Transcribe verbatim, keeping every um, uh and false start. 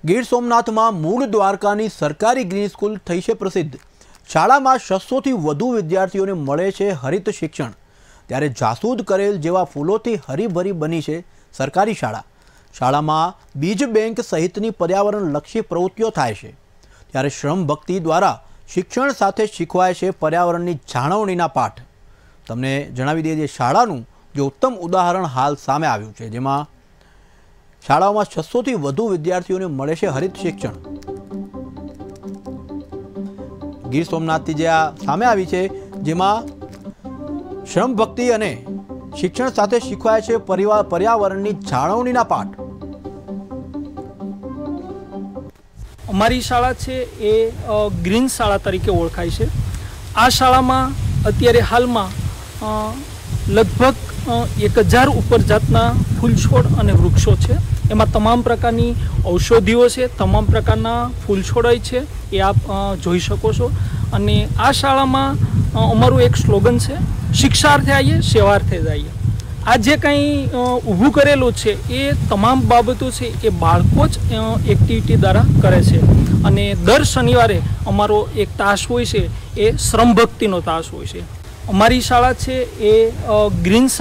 ગીર સોમનાથમાં મૂળ દ્વારકાની સરકારી ગ્રીન સ્કૂલ થઈ છે પ્રસિદ્ધ। શાળામાં છસો થી વધુ વિદ્યાર્થીઓને મળે છે હરિત શિક્ષણ। ત્યારે જાસૂદ કરેલ જેવા ફૂલોથી હરીભરી બની છે સરકારી શાળા। શાળામાં બીજ બેંક સહિતની પર્યાવરણલક્ષી પ્રવૃત્તિઓ થાય છે। ત્યારે શ્રમ ભક્તિ દ્વારા શિક્ષણ સાથે શીખવાય છે પર્યાવરણની જાળવણીના પાઠ। તમને જણાવી દઈએ શાળાનું જે ઉત્તમ ઉદાહરણ હાલ સામે આવ્યું છે, જેમાં શાળાओं छसो थी वधु विद्यार्थीओं मळे छे हरित शिक्षण। गीर सोमनाथ थी जे आ सामे आवी छे, जेमां श्रम भक्ति अने शिक्षण साथे शीखवाय छे परिवार पर्यावरणनी जाळवणीना पाठ। अमारी शाळा छे ए ग्रीन शाळा तरीके ओळखाय छे। आ शाळामां अत्यारे हालमां लगभग एक हज़ार उपर जातना फूल छोड़ अने वृक्षो छे। एमां तमाम प्रकारनी औषधिओ छे, तमाम प्रकारना फूल छोड़ छे, ए आप जोई शको छो। अने आ शाळामां अमारुं एक स्लोगन छे, शिक्षार्थे आવીએ सेवार्थे जाईए। आ जे कंई ऊभું करेલું છે એ તમામ બાબતો છે એ બાળકો જ એક્ટિવિટી દ્વારા કરે છે। અને દર શનિવારે અમારો એક તાસ હોય છે, એ શ્રમ ભક્તિનો તાસ હોય છે। અમારી શાળા છે એ ગ્રીન